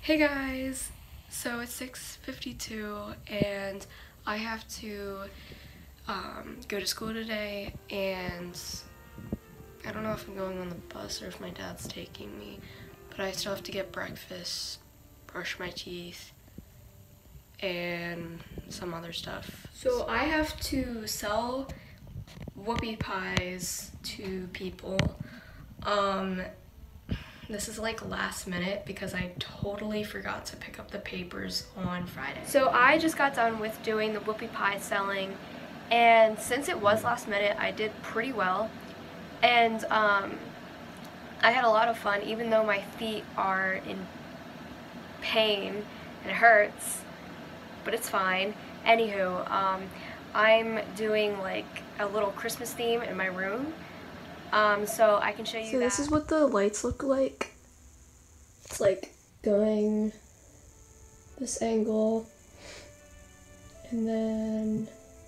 Hey guys! So it's 6:52 and I have to go to school today, and I don't know if I'm going on the bus or if my dad's taking me, but I still have to get breakfast, brush my teeth, and some other stuff. So I have to sell whoopie pies to people. This is like last minute because I totally forgot to pick up the papers on Friday. So I just got done with doing the whoopie pie selling, and since it was last minute, I did pretty well. And I had a lot of fun, even though my feet are in pain and it hurts, but it's fine. Anywho, I'm doing like a little Christmas theme in my room. So I can show you. So this is what the lights look like. It's like going this angle, and then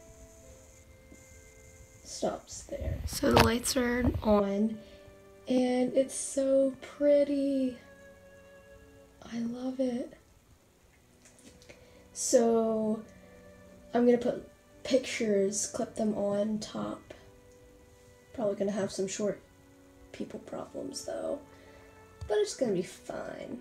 stops there. So the lights are on, and it's so pretty. I love it. So I'm gonna put pictures, clip them on top. Probably gonna have some short people problems though, but it's gonna be fine.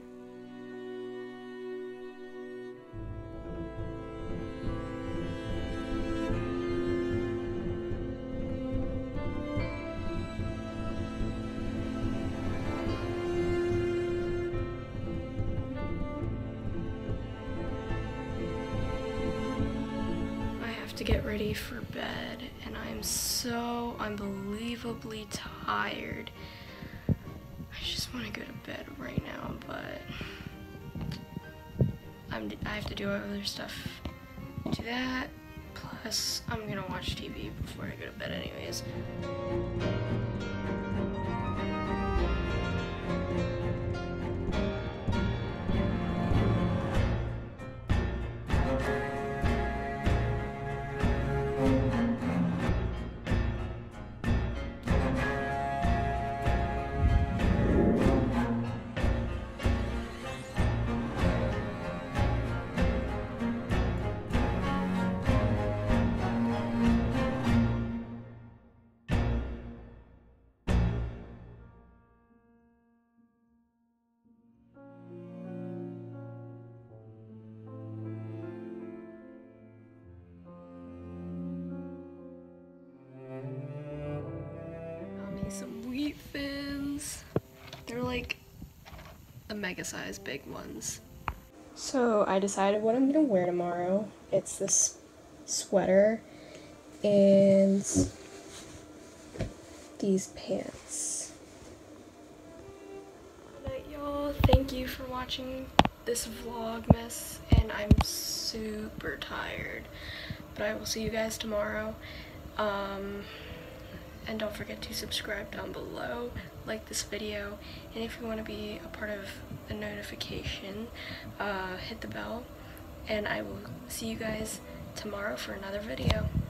I have to get ready for bed, and I'm so unbelievably tired. I just want to go to bed right now, but I have to do other stuff. Do that, plus I'm gonna watch TV before I go to bed anyways. Some wheat thins. They're like the mega size big ones. So I decided what I'm gonna wear tomorrow. It's this sweater and these pants. Alright y'all, thank you for watching this vlogmas, and I'm super tired. But I will see you guys tomorrow. And don't forget to subscribe down below, like this video, and if you want to be a part of the notification, hit the bell, and I will see you guys tomorrow for another video.